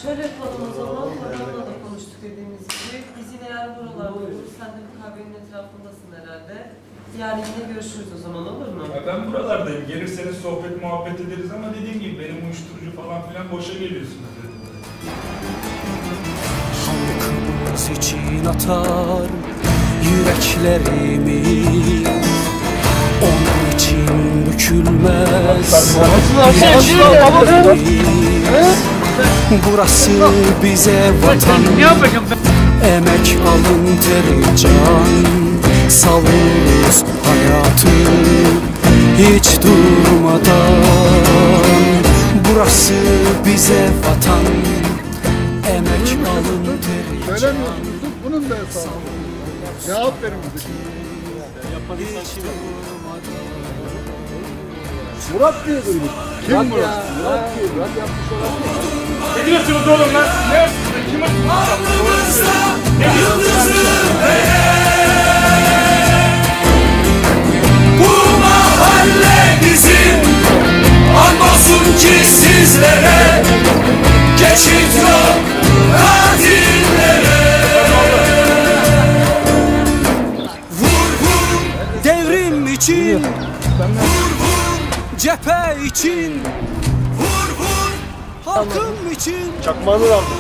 Şöyle yapalım o zaman, Hakan'la da konuştuk dediğimiz gibi. Biz yine eğer buralarda oluruz, sen de bu kahvenin etrafındasın herhalde. Yani yine görüşürüz o zaman, olur mu? Ya ben buralardayım. Gelirseniz sohbet muhabbet ederiz ama dediğim gibi benim uyuşturucu falan filan boşa geliyorsunuz dedim. Halkımız için atar yüreklerimi, onun için bükülmez burası bize vatan, emek alın teri can, savururuz hayatı hiç durmadan. Burası bize vatan, emek alın teri can. Söylemiyorsunuz, bunun da hesabı. Cevap verin bize. Murat diye duyduk. Kim Murat? Murat diye. Murat yapmış olabilir. Ne diyorsunuz oğlum lan? Ne? Kim Bu mahalle bizim, andolsun ki sizlere, geçit yok katillere. Vur vur devrim için, vur vur cephe için, vur vur halkım için. Çakmağını aldım.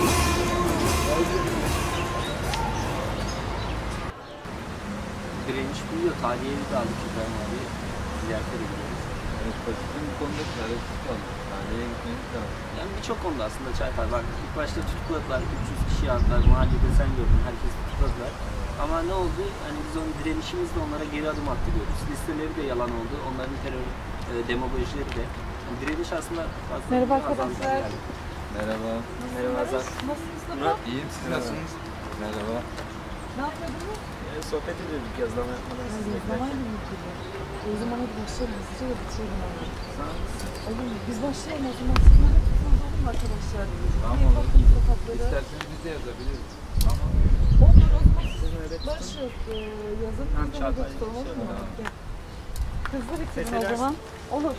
Direnç büyüyor, tahliyeyi de aldık İbrahim abi. Ziyarete de gidiyoruz. Evet, Paşa'nın bu konuda çaresiz kaldı. Sahneye gitmemiz lazım. Yani birçok konuda aslında çarpar. Bak ilk başta tutukladılar, 300 kişi aldılar, mahallede sen gördün, herkes tutukladılar. Ama ne oldu? Hani biz onun direnişimizle onlara geri adım attırıyoruz. Listeleri de yalan oldu, onların terör demagojileri de. Yani direniş aslında fazla. Merhaba arkadaşlar. Merhaba. Merhaba Azat. Nasılsınız? Murat. İyiyim, siz nasılsınız? Merhaba. Ne yapıyordunuz? Sohbet ediyorduk yazılama yapmadan sizinle. Zaman mı gidiyor? O zaman hadi başlayalım. Hızlıca da bitirelim abi. Olur mu? Biz başlayalım o zaman. Siz ne yapıyorsunuz olur mu arkadaşlar? Tamam, Bir olur. bakın sokaklara. İsterseniz biz de yazabiliriz. Tamam. Olur o zaman. Barış yok. Yazın. Tamam, Biz de çağatay. nöbet tutalım, olur mu? Tamam. Gel. Hızlı bitirin o Seseler. zaman. Olur.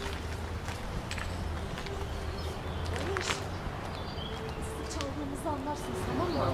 Barış. Sizi çaldığımızı anlarsınız, tamam mı?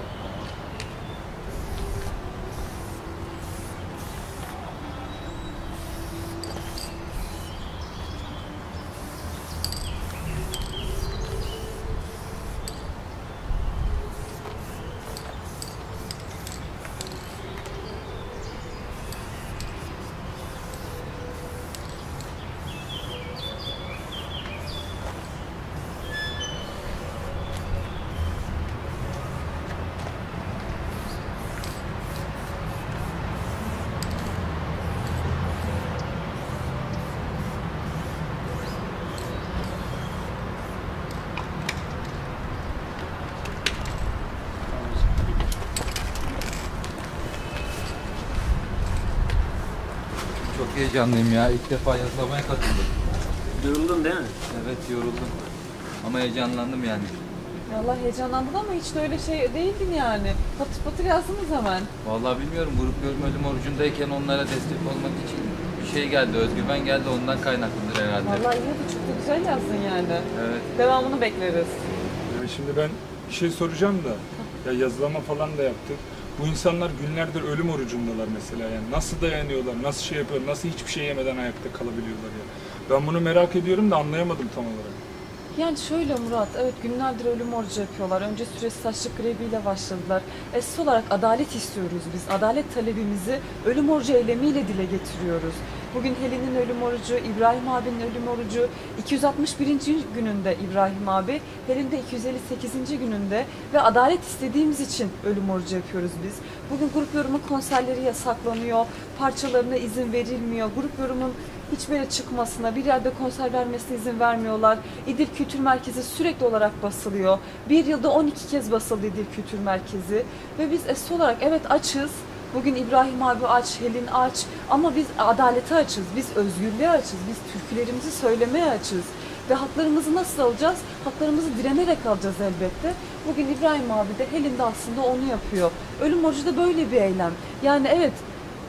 Çok heyecanlıyım ya. İlk defa yazılamaya katıldım. Yoruldun değil mi? Evet, yoruldum. Ama heyecanlandım yani. Vallahi heyecanlandın ama hiç de öyle şey değildin yani. Patır patır yazdınız hemen. Vallahi bilmiyorum, grup görme ölüm orucundayken onlara destek olmak için bir şey geldi, özgüven geldi, ondan kaynaklıdır herhalde. Vallahi iyi de çok da güzel yazdın yani. Evet. Devamını bekleriz. Ya şimdi ben bir şey soracağım da, ya yazılama falan da yaptık. Bu insanlar günlerdir ölüm orucundalar mesela yani. Nasıl dayanıyorlar, nasıl şey yapıyorlar, nasıl hiçbir şey yemeden ayakta kalabiliyorlar ya. Ben bunu merak ediyorum da anlayamadım tam olarak. Yani şöyle Murat, evet günlerdir ölüm orucu yapıyorlar. Önce süresiz açlık greviyle başladılar. Esas olarak adalet istiyoruz biz. Adalet talebimizi ölüm orucu eylemiyle dile getiriyoruz. Bugün Helin'in ölüm orucu, İbrahim abinin ölüm orucu 261. gününde İbrahim abi, Helin de 258. gününde ve adalet istediğimiz için ölüm orucu yapıyoruz biz. Bugün grup yorumun konserleri yasaklanıyor, parçalarına izin verilmiyor. Grup yorumun hiçbir yere çıkmasına, bir yerde konser vermesine izin vermiyorlar. İdil Kültür Merkezi sürekli olarak basılıyor. Bir yılda 12 kez basıldı İdil Kültür Merkezi. Ve biz esas olarak evet açız. Bugün İbrahim abi aç, Helin aç ama biz adalete açız, biz özgürlüğe açız, biz türkülerimizi söylemeye açız. Ve haklarımızı nasıl alacağız? Haklarımızı direnerek alacağız elbette. Bugün İbrahim abi de Helin de aslında onu yapıyor. Ölüm orucu da böyle bir eylem. Yani evet,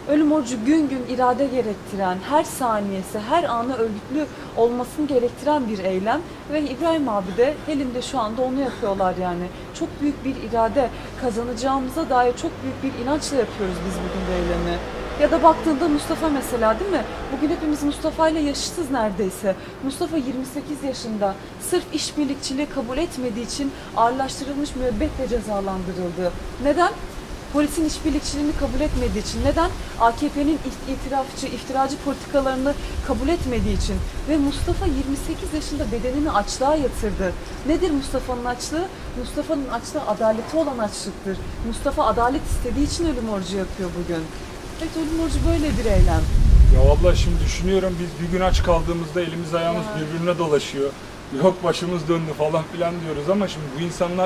Ölüm orucu gün gün irade gerektiren, her saniyesi, her anı örgütlü olmasını gerektiren bir eylem. Ve İbrahim abi de Helim de şu anda onu yapıyorlar yani. Çok büyük bir irade kazanacağımıza dair çok büyük bir inançla yapıyoruz biz bugün bu eylemi. Ya da baktığında Mustafa mesela değil mi? Bugün hepimiz Mustafa ile yaşıtız neredeyse. Mustafa 28 yaşında sırf işbirlikçiliği kabul etmediği için ağırlaştırılmış müebbetle cezalandırıldı. Neden? Polisin işbirlikçiliğini kabul etmediği için. Neden? AKP'nin itirafçı, iftiracı politikalarını kabul etmediği için. Ve Mustafa 28 yaşında bedenini açlığa yatırdı. Nedir Mustafa'nın açlığı? Mustafa'nın açlığı adaleti olan açlıktır. Mustafa adalet istediği için ölüm orucu yapıyor bugün. Evet, ölüm orucu böyle bir eylem. Ya abla şimdi düşünüyorum, biz bir gün aç kaldığımızda elimiz ayağımız birbirine dolaşıyor. Yok başımız döndü falan filan diyoruz ama şimdi bu insanlar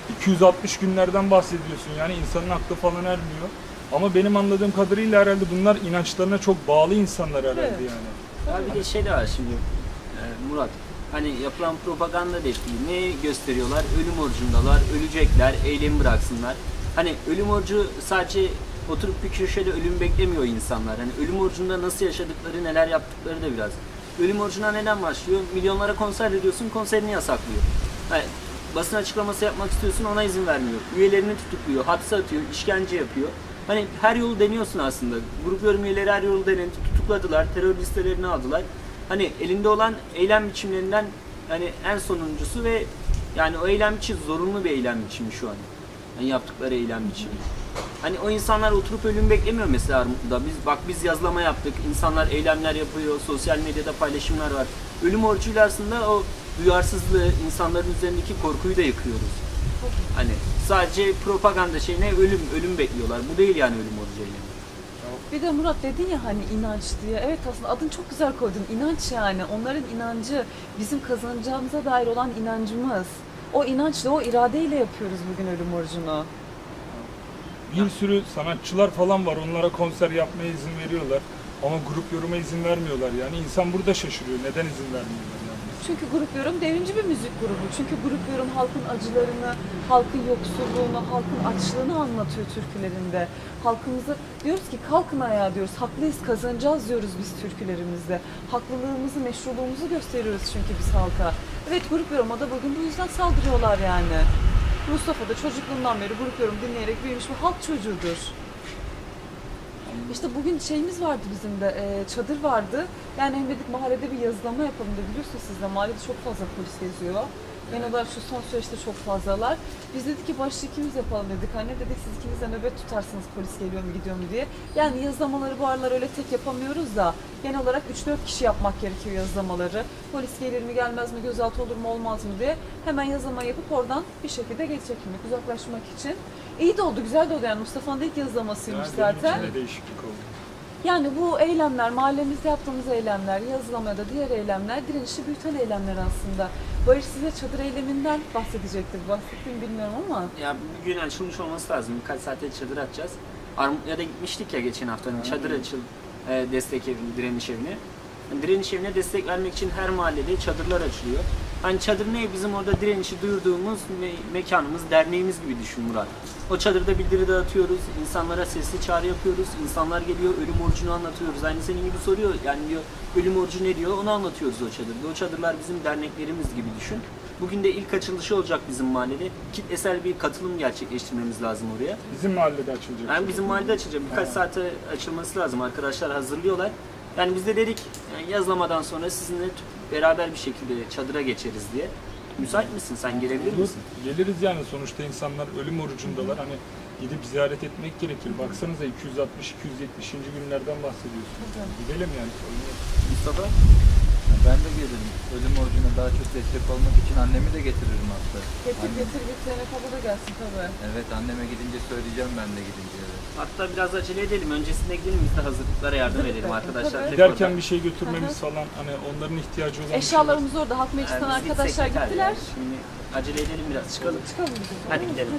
260 günlerden bahsediyorsun, yani insanın aklı falan ermiyor. Ama benim anladığım kadarıyla herhalde bunlar inançlarına çok bağlı insanlar herhalde yani. Ya bir de şey de var şimdi Murat. Hani yapılan propaganda da etkili. Ne gösteriyorlar? Ölüm orucundalar, ölecekler, eylemi bıraksınlar. Hani ölüm orucu sadece oturup bir köşede ölüm beklemiyor insanlar. Hani ölüm orucunda nasıl yaşadıkları, neler yaptıkları da biraz. Ölüm orucuna neden başlıyor? Milyonlara konser veriyorsun, konserini yasaklıyor. Yani basın açıklaması yapmak istiyorsun, ona izin vermiyor. Üyelerini tutukluyor, hapse atıyor, işkence yapıyor. Hani her yolu deniyorsun aslında. Grup yorum üyeleri her yolu denedi, tutukladılar, terör listelerini aldılar. Hani elinde olan eylem biçimlerinden hani en sonuncusu ve yani o eylem biçimi zorunlu bir eylem biçimi şu an. Yani yaptıkları eylem biçimi. Hani o insanlar oturup ölüm beklemiyor mesela Armutlu'da. Biz yazılama yaptık, insanlar eylemler yapıyor, sosyal medyada paylaşımlar var. Ölüm orucuyla aslında o duyarsızlığı, insanların üzerindeki korkuyu da yıkıyoruz. Hani sadece propaganda şeyine ölüm bekliyorlar. Bu değil yani ölüm orucu eylemi. Bir de Murat dedin ya hani inanç diye. Evet, aslında adını çok güzel koydun. İnanç yani. Onların inancı bizim kazanacağımıza dair olan inancımız. O inançla, o iradeyle yapıyoruz bugün ölüm orucunu. Bir sürü sanatçılar falan var, onlara konser yapmaya izin veriyorlar. Ama grup yoruma izin vermiyorlar yani. İnsan burada şaşırıyor, neden izin vermiyorlar yani. Çünkü grup yorum devrimci bir müzik grubu. Çünkü grup yorum halkın acılarını, halkın yoksulluğunu, halkın açlığını anlatıyor türkülerinde. Halkımızı diyoruz ki kalkın ayağa diyoruz. Haklıyız, kazanacağız diyoruz biz türkülerimizde. Haklılığımızı, meşruluğumuzu gösteriyoruz çünkü biz halka. Evet, grup yoruma da bugün bu yüzden saldırıyorlar yani. Mustafa da çocukluğundan beri grup yorum dinleyerek büyümüş bir halk çocuğudur. İşte bugün şeyimiz vardı bizim de, çadır vardı. Yani hem dedik mahallede bir yazılama yapalım da, biliyorsunuz siz de mahallede çok fazla polis geziyor. Genel olarak şu son süreçte çok fazlalar. Biz dedik ki başta ikimiz yapalım dedik. Anne dedik siz ikiniz de nöbet tutarsınız polis geliyor mu gidiyor mu diye. Yani yazılamaları bu aralar öyle tek yapamıyoruz da genel olarak 3-4 kişi yapmak gerekiyor yazılamaları. Polis gelir mi gelmez mi, gözaltı olur mu olmaz mı diye hemen yazılama yapıp oradan bir şekilde geri çekilmek, uzaklaşmak için. İyi de oldu, güzel de oldu yani. Mustafa'nın da ilk yazılamasıymış Yani zaten. benim için de değişiklik oldu. Yani bu eylemler, mahallemizde yaptığımız eylemler, yazılama ya da diğer eylemler direnişi büyüten eylemler aslında. Barış size çadır eyleminden bahsedecektir. Bahsettiğimi bilmiyorum ama. Ya bugün açılmış olması lazım. Birkaç saate çadır açacağız. Armutlu'ya da gitmiştik ya geçen hafta. Çadır destek evine, direniş evine. Yani direniş evine destek vermek için her mahallede çadırlar açılıyor. Hani çadır ne? Bizim orada direnişi duyurduğumuz mekanımız, derneğimiz gibi düşün Murat. O çadırda bildiri dağıtıyoruz, insanlara sesli çağrı yapıyoruz, insanlar geliyor, ölüm orucunu anlatıyoruz. Aynı senin gibi soruyor, yani diyor ölüm orucu ne diyor, onu anlatıyoruz o çadırda. O çadırlar bizim derneklerimiz gibi düşün. Bugün de ilk açılışı olacak bizim mahallede. Kitlesel bir katılım gerçekleştirmemiz lazım oraya. Bizim mahallede açılacak. Yani bizim mahallede açılacak. Birkaç saate açılması lazım. Arkadaşlar hazırlıyorlar. Yani biz de dedik yani yazlamadan sonra sizinle beraber bir şekilde çadıra geçeriz diye. Müsait misin? Sen gelebilir misin? Geliriz yani, sonuçta insanlar ölüm orucundalar. Hani gidip ziyaret etmek gerekir. Baksanıza 260-270. günlerden bahsediyorsun. Gidelim yani. Mustafa? Ben de gelirim. Ölüm orucuna daha çok destek olmak için annemi de getiririm hatta. Getir Zeynep abla da gelsin tabii. Evet, anneme gidince söyleyeceğim ben de gidince. Evet. Hatta biraz acele edelim. Öncesinde gidelim, biz de hazırlıklara yardım edelim arkadaşlar. Tabii. Giderken bir şey götürmemiz falan, hani onların ihtiyacı olan Eşyalarımız orada. Halk Meclisi'nden arkadaşlar gittiler. Yani. Şimdi acele edelim biraz. Çıkalım. Çıkalım biz. Hadi gidelim.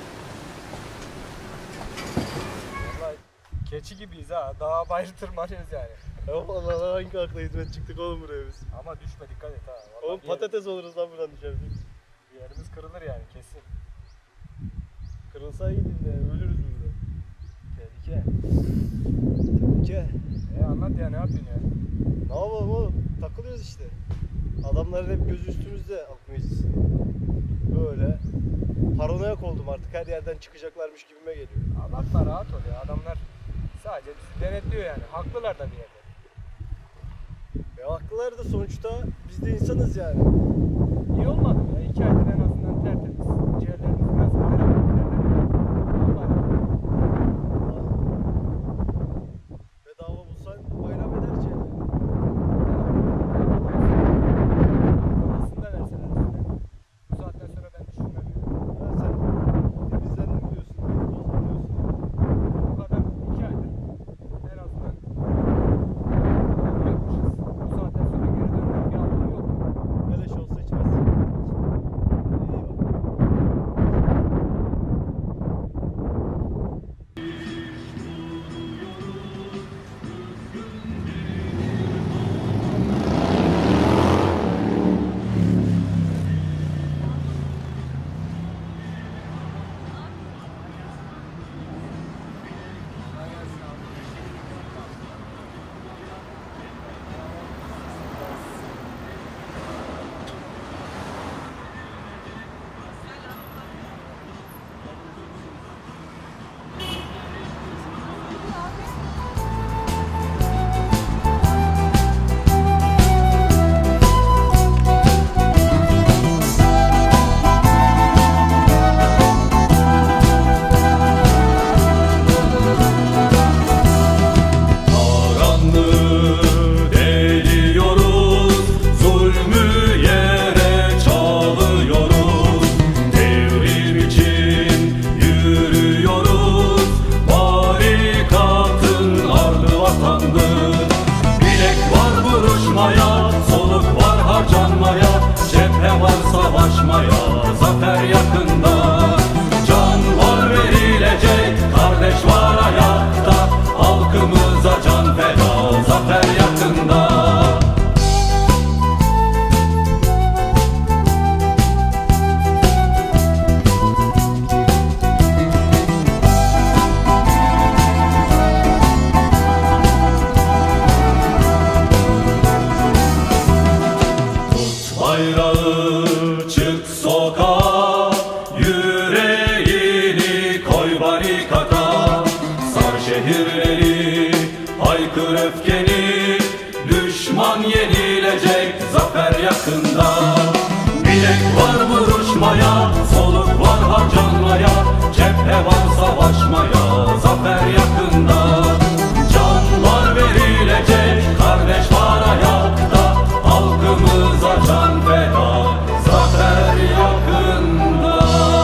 Keçi gibiyiz ha. Dağa bayır tırmanıyoruz yani. Vallahi hangi akla hizmet çıktık oğlum buraya biz. Ama düşme, dikkat et ha. Vallahi Oğlum patates oluruz lan buradan düşersek. bir yerimiz kırılır yani kesin. Kırılsa iyi de ölürüz burada. Tehlike. Ülke. Anlat ya, ne yapıyorsun ya? Ne yapalım oğlum? Takılıyoruz işte. Adamların hep gözü üstümüzde halk meclisi. Böyle paranoyak oldum artık, her yerden çıkacaklarmış gibime geliyor. Abartma, rahat ol ya. Adamlar sadece bizi denetliyor yani. Haklılar da bir yerde. Haklılar da sonuçta biz de insanız yani. İyi olmadı mı ya? 2 aydır en azından tertemiz. Ciğerlerimiz biraz bayram ettiler. Bedava bulsan bayram eder ciğerleri. Aslında verseler üstüne. Bu saatten sonra ben düşünmem. Ya sen temizlendim diyorsun, bozdum diyorsun. Bu kadar 2 aydır en azından bırakmışız. Bu saatten sonra geri dönmenin bir anlamı yok. Beleş olsa içmezsin. Zafer yakında, can var verilecek, kardeş var ayakta, halkımıza can feda, zafer yakında. Tut bayrağı, çık sokağa, yüreğini koy barikata, sar şehirleri, haykır öfkeni, düşman yenilecek, zafer yakında. Bilek var vuruşmaya, soluk var harcanmaya, cephe var savaşmaya, zafer yakında. Can var verilecek, kardeş var ayakta, halkımıza can feda, zafer yakında.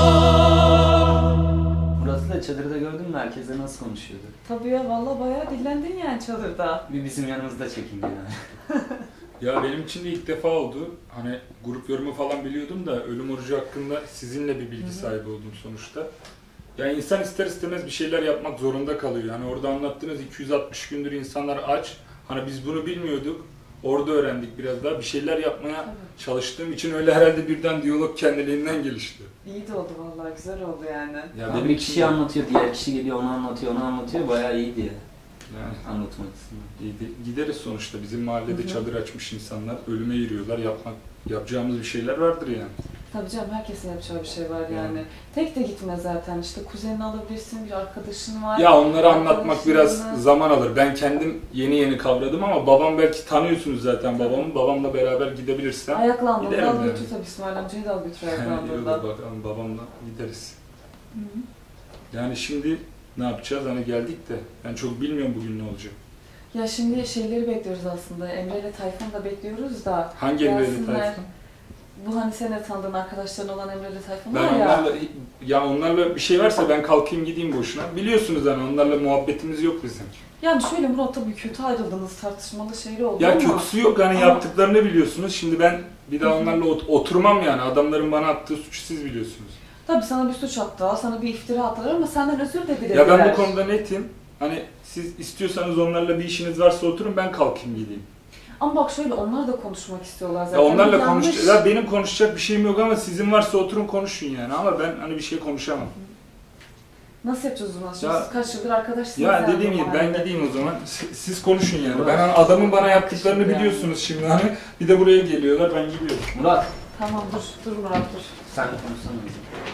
Burası da çadırda gördün mü? Herkese nasıl konuşuyordu? Tabii ya, valla bayağı dillendin yani çadırda. Bir bizim yanımızda çekildi yani. Ya benim için de ilk defa oldu. Hani grup yorumu falan biliyordum da ölüm orucu hakkında sizinle bir bilgi sahibi oldum sonuçta. Ya insan ister istemez bir şeyler yapmak zorunda kalıyor. Yani orada anlattığınız 260 gündür insanlar aç. Hani biz bunu bilmiyorduk. Orada öğrendik biraz daha. Bir şeyler yapmaya çalıştığım için öyle herhalde birden diyalog kendiliğinden gelişti. İyi de oldu vallahi, güzel oldu yani. Ya Abi bir kişi anlatıyor, diğer kişi geliyor onu anlatıyor, onu anlatıyor. Bayağı iyiydi ya. Yani Anlatmak istedim. gideriz sonuçta. Bizim mahallede çadır açmış insanlar ölüme yürüyorlar. Yapacağımız bir şeyler vardır yani. Tabii canım, herkesin yapacağı bir şey var yani. Tek de gitme zaten, işte kuzenini alabilirsin, bir arkadaşın var. Ya onları anlatmak biraz zaman alır. Ben kendim yeni kavradım ama babam, belki tanıyorsunuz zaten babamı. Babamla beraber gidebilirsem Ayaklandığında giderim al yani. götür tabii, İsmail amcayı da al götür Olur ayaklandığında. bakalım, babamla gideriz. Yani şimdi ne yapacağız? Hani geldik de ben çok bilmiyorum bugün ne olacak. Ya şimdi şeyleri bekliyoruz aslında, Emre ile Tayfun'u da bekliyoruz da. Hangi Emre ile gelsinler. Tayfun? Bu hani senin de tanıdığın arkadaşların olan Emre ile Tayfun Ben var ya. onlarla bir şey varsa ben kalkayım gideyim boşuna. Biliyorsunuz hani onlarla muhabbetimiz yok bizim. Yani şöyle Murat, tabii kötü ayrıldınız, tartışmalı şeyler oldu Ya ama. kötüsü yok, hani yaptıklarını biliyorsunuz. Şimdi ben bir daha onlarla oturmam yani. Adamların bana attığı suçu siz biliyorsunuz. Tabii sana bir suç attılar, sana bir iftira attılar ama senden özür de dilediler. Ya ben bu konuda netim. Hani siz istiyorsanız onlarla bir işiniz varsa oturun, ben kalkayım gideyim. Ama bak şöyle, onlar da konuşmak istiyorlar zaten. Ya onlarla Yanlış. konuşacak. Ya benim konuşacak bir şeyim yok ama sizin varsa oturun konuşun yani. Ama ben hani bir şey konuşamam. Nasıl yapacağız o zaman? Şimdi Ya- siz kaç yıldır arkadaşsınız Ya yani dediğim bu gibi ben mahallede. gideyim o zaman. Siz konuşun yani. Ben hani adamın bana yaptıklarını Yani. biliyorsunuz şimdi hani. Bir de buraya geliyorlar ben gidiyorum. Murat, Tamam dur Murat dur. sen de konuşsana.